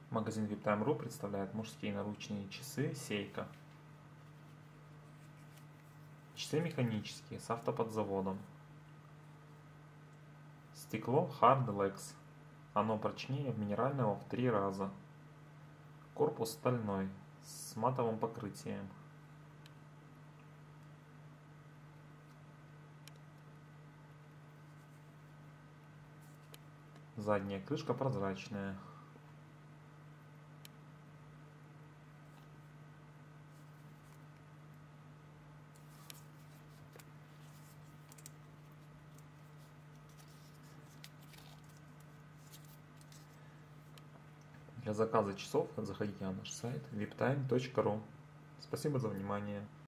Магазин VIPTime.ru представляет мужские наручные часы Seiko. Часы механические, с автоподзаводом. Стекло Hard Lex. Оно прочнее минерального в 3 раза. Корпус стальной, с матовым покрытием. Задняя крышка прозрачная. Для заказа часов заходите на наш сайт viptime.ru. Спасибо за внимание.